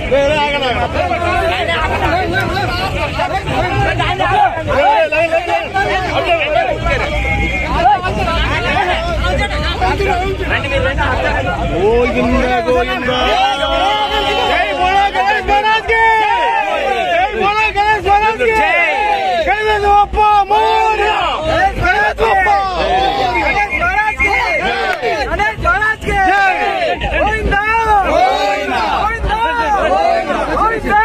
గోవిందా గోవిందా జై బోలో గణేష్ మహారాజ్ కి జై బోలో గణేష్ మహారాజ్ కి గణేష్ బప్ప మోరియా గణేష్ బప్ప గణేష్ మహారాజ్ కి గణేష్ మహారాజ్ కి గోవిందా గోవిందా గోవిందా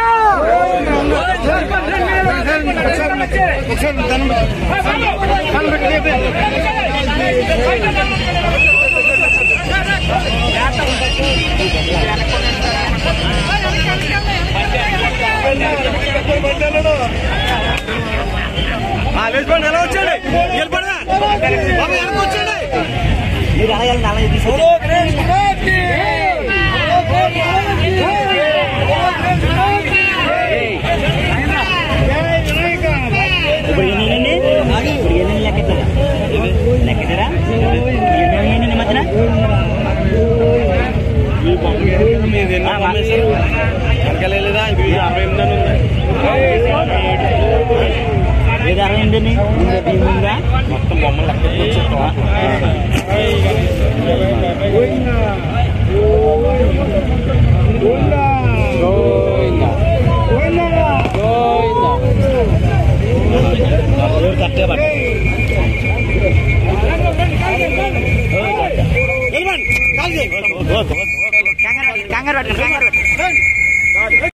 వేసుకోండి ఎలా వచ్చండి వెళ్ళిపడదా బాబు వెనక్కి వచ్చండి మీరు అలాగే నల్ల ఇప్పుడు ఎన్ని లెక్కరా నిమజ్జన వెనకాలేదా 68 మొత్తం బొమ్మలు కంగారు